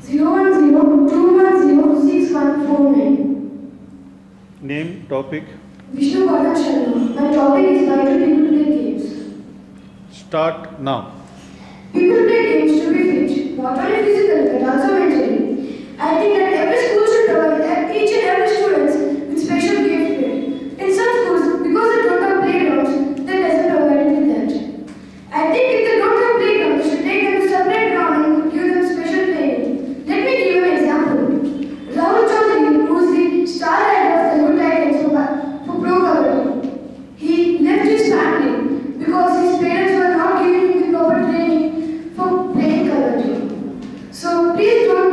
010-210-6149. Name, topic. Vishnu Gordon Sharma. My topic is why do people play games? Start now. People play games to be fit, not only physically but also mentally. I think that every school should provide each and every student with special games play. In some schools, because they don't have playgrounds, they doesn't provide it with that. I think if they don't have playgrounds, they should take them to separate ground and give them special playing. Let me give you an example. Rahul Chaudhary, who is the star rider of the New Titans for Pro Kabaddi, he left his family because his parents were not giving him the proper training for playing Kabaddi. So please don't